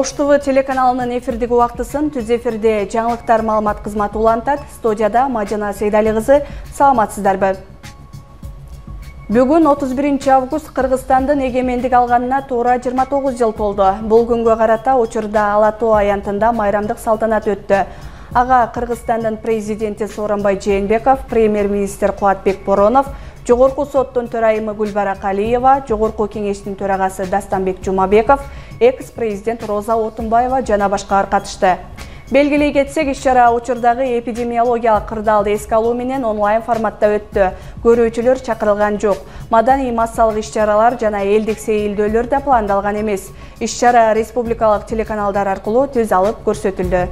Ош ТВ телеканалынын эфирдеги убактысын түз эфирде жаңылыктар маалымат кызматы улантат. Студияда Мадина Сейдали кызы. Саламатсыздарбы? Бүгүн 31 август Кыргызстандын эгемендик алганына туура 29 жыл толду. Бул күнгө карата учурда Ала Тоо аянтында майрамдык салтанат өттү. Ага Кыргызстандын президенти Сооронбай Жээнбеков, премьер-министр Кубатбек Боронов, Жогорку соттун төрайымы Гүлбара Калиева, Жогорку кеңештин төрагасы Дастанбек Жумабеков, экс-президент Роза Отунбаева жана башкалар катышты. Белгилей кетсек, иш-чара учурдагы эпидемиологиялык кырдаалды эске алуу менен онлайн форматта өттү. Көрүүчүлөр чакырылган жок. Маданий массалык иш-чаралар жана элдик сейилдөөлөр да пландалган эмес. Иш-чара республикалык телеканалдар аркылуу түз алып көрсөтүлдү.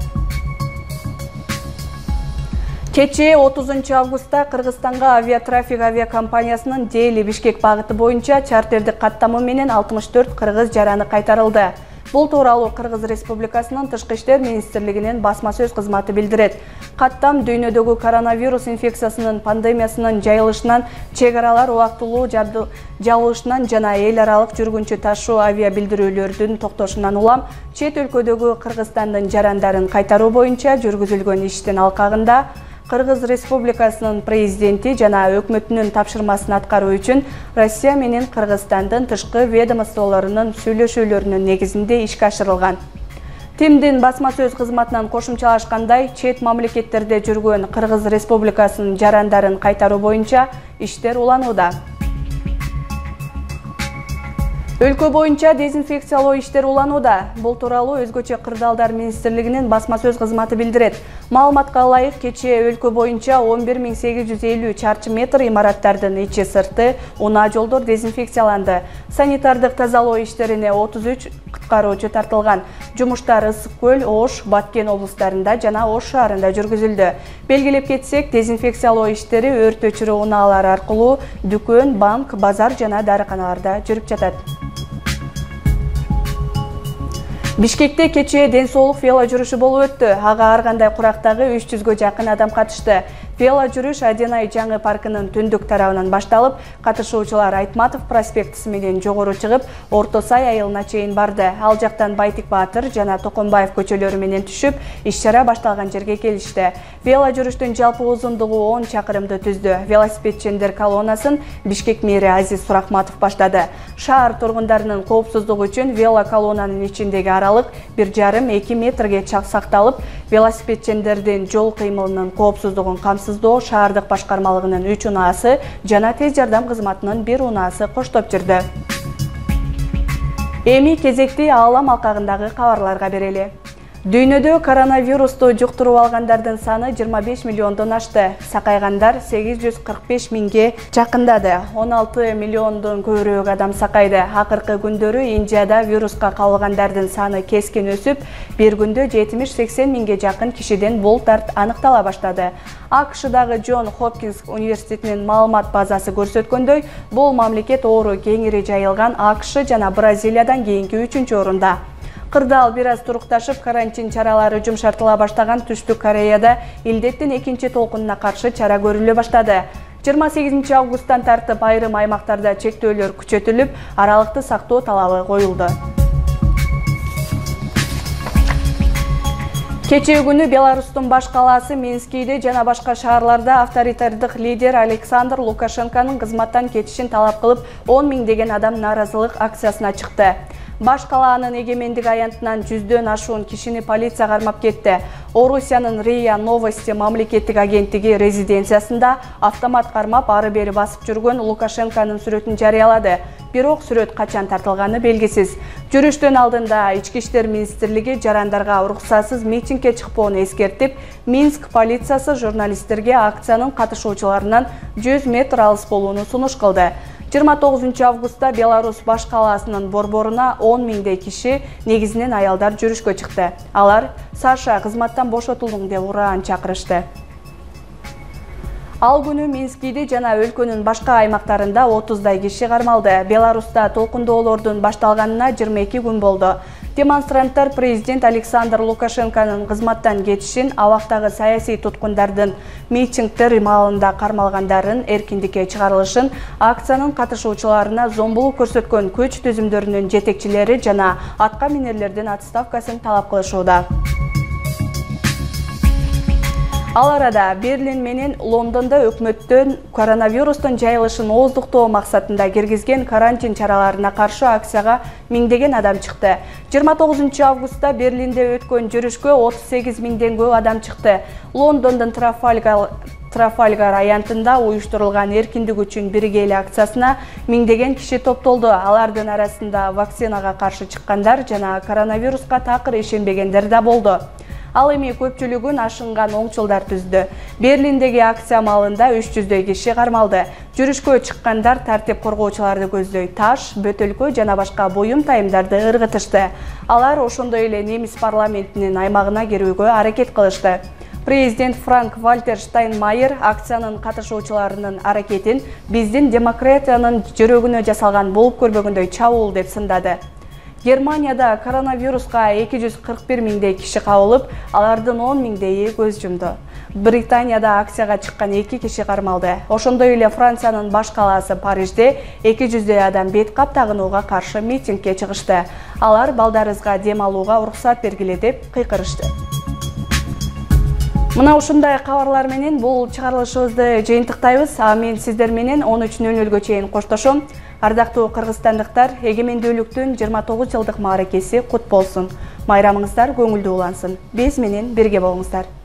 Кечээ 30 августта Кыргызстанга авиатрафик авиакомпаниясынын Дели-Бишкек багыты боюнча чартердик каттамы менен 64 кыргыз жараны кайтарылды. Бул тууралуу Кыргыз Республикасынын Тышкы иштер министрлигинин басма сөз кызматы билдирет. Каттам дүйнөдөгү коронавирус инфекциясынын пандемиясынын жайылышынан, чек аралар убактылуу жабылышынан жана эл аралык жүргүнчү ташуу авиабилдирүүлөрдүн токтошунан улам чет өлкөдөгү Кыргызстандын жарандарын кайтаруу боюнча жүргүзүлгөн иштин алкагында Кыргыз Республикасынын президенти жана өкмөтүнүн тапшырмасын аткаруу үчүн Россия менен Кыргызстандын тышкы ведомстволорунун сүйлөшүүлөрүнүн негизинде ишке ашырылган. ТИМдин басма сөз кызматынан кошумчалашкандай, чет мамлекеттерде жүргөн Кыргыз Республикасынын жарандарын кайтаруу боюнча иштер уланууда. Өлкө боюнча дезинфекциялоо иштери уланууда. Бул тууралуу Өзгөчө кырдаалдар министрлигинин басма сөз кызматы билдирет. Маалыматка ылайык, кечээ өлкө боюнча 11850 чарчы метр имараттардын ичи сырты, унаа жолдор дезинфекцияланды. Санитардык тазалоо иштерине 33 куткаруучу тартылган. Жумуштар Ысык көл, Ош, Баткен облустарында жана Ош шаарында жүргүзүлдү. Белгилеп кетсек, дезинфекциялоо иштери өрт өчүрүү унаалары аркылуу дүкөн, банк, базар жана дарыканаларда жүрүп жатат. Бишкекте кечээ ден соолук вело жүрүшү болуп өттү. Ага ар кандай курактагы 300гө жакын адам катышты. Вело жүрүш Аденай жаңы паркынын түндүк тарабынан башталып, катышуучулар Айтматов проспектisi менен жогору чыгып, Орто Сай айылына чейин барды. Ал жактан Байтик Баатыр жана Токонбаев көчөлөрү менен түшүп, иш-чара башталган жерге келишти. Вело жүрүштүн жалпы узундугу 10 чакырымды түздү. Велосипедчендер колоннасын Бишкек мэри Азиз Сурахматов баштады. Шаар тургундарынын коопсуздугу үчүн вело колоннанын ичиндеги аралык 1,5–2 метрге сакталып, велосипедчендердин жол кыймылынын коопсуздугун камсыздоо шаардык башкармалыгынын 3 унаасы жана тез жардам кызматынын 1 унаасы коштоп жүрдү. Эми кезекти аалам алкагындагы кабарларга берели. Дүйнөдө коронавирусту жуктуруп алгандардын саны 25 миллиондон ашты. Сакайгандар 845 миңге жакындады. 16 миллиондон көбүрөөк адам сакайды. Акыркы күндөрү Индияда вируска кабылгандардын саны кескин өсүп, бир күндө 70–80 миңге жакын кишиден бул тарт аныктала баштады. АКШдагы Джон Хопкинс университетинин маалымат базасы көрсөткөндөй, бул мамлекет оору кеңири жайылган АКШ жана Бразилиядан кийинки 3-орунда. Кырдаал бир аз турукташып, карантин чаралары жумшартыла баштаган Түштүк Кореяда илдеттин экинчи толкунуна каршы чара көрүлө баштады. 28 августтан тартып айрым аймактарда чектөөлөр күчөтүлүп, аралыкты сактоо талабы коюлду. Кечээ күнү Беларустун баш калаасы Минскийде жана башка шаарларда авторитардык лидер Александр Лукашенконун кызматтан кетишин талап кылып, 10 миңдеген адам нааразылык акциясына чыкты. Баш калаанын эгемендик аянтынан 100дөн ашуун кишини полиция кармап кетти. Орусиянын РИА Новости мамлекеттик агенттиги резиденциясында автомат кармап ары бери басып жүргөн Лукашенконун сүрөтүн жарыялады. Бирок сүрөт качан тартылганы белгисиз. Жүрүштөн алдында Ички иштер министрлиги жарандарга уруксатсыз митингге чыкпоону эскертип, Минск полициясы журналисттерге акциянын катышуучуларынан 100 метр алыс болууну сунуш кылды. 29 августта Беларусь баш калаасынын борборуна 10 миңдей киши, негизинен аялдар жүрүшкө чыкты. Алар Саша кызматтан бошотулдуң деп ураан чакырышты. Ал күнү Минскийде жана өлкөнүн башка аймактарында 30дай киши кармалды. Беларуста толкундоолордун башталганына 22 күн болду. Демонстранттар президент Александр Лукашенконун кызматтан кетишин, абактагы саясий туткундардын митингдер маалында кармалгандарын эркиндикке чыгарылышын, акциянын катышуучуларына зомбулук көрсөткөн көч түзүмдөрүнүн жетекчилери жана атка минерлердин отставкасын талап кылышууда. Ал арада Берлин менен Лондондо өкмөттөн коронавирустун жайылышын ооздуктоо максатында киргизген карантин чараларына каршы акцияга миңдеген адам чыкты. 29 августта Берлинде өткөн жүрүшкө 38 миңден көп адам чыкты. Лондондун Трафальгар аянтында уюштурулган эркиндик үчүн биргейле акциясына миңдеген киши топтолду. Алардын арасында вакцинага каршы чыккандар жана коронавируска такыр ишенбегендер да болду. Ал эми көпчүлүгүн ашынган оңчулдар түздү. Берлиндеги акция маалында 300дөй киши кармалды. Жүрүшкө чыккандар тартип коргоочуларды көздөй таш, бөтөлкө жана башка буюм тайымдарды ыргытышты. Алар ошондой эле немис парламентинин аймагына кирүүгө аракет кылышты. Президент Франк-Вальтер Штайнмайер акциянын катышуучуларынын аракетин биздин демократиянын жүрөгүнө жасалган болуп көрбөгөндөй чабуул деп сындады. Германияда коронавируска 241 миңдей киши кабылып, алардын 10 миңдейи көз жумду. Британияда акцияга чыккан 2 киши кармалды. Ошондой эле Франциянын баш калаасы Парижде 200дөй адам бет кап тагынууга каршы митингке чыгышты. Алар балдарыбызга дем алууга уруксат бергиле деп кыйкырышты. Мына ушундай кабарлар менен бул чыгарылышыбызды жыйынтыктайбыз. Мен сиздер менен 13:00-гө чейин коштошом. Ардактуу кыргызстандыктар, эгемендүүлүктүн 29 жылдык мааракеси кут болсун. Майрамыңыздар көңүлдүү улансын. Биз менен бирге болуңуздар.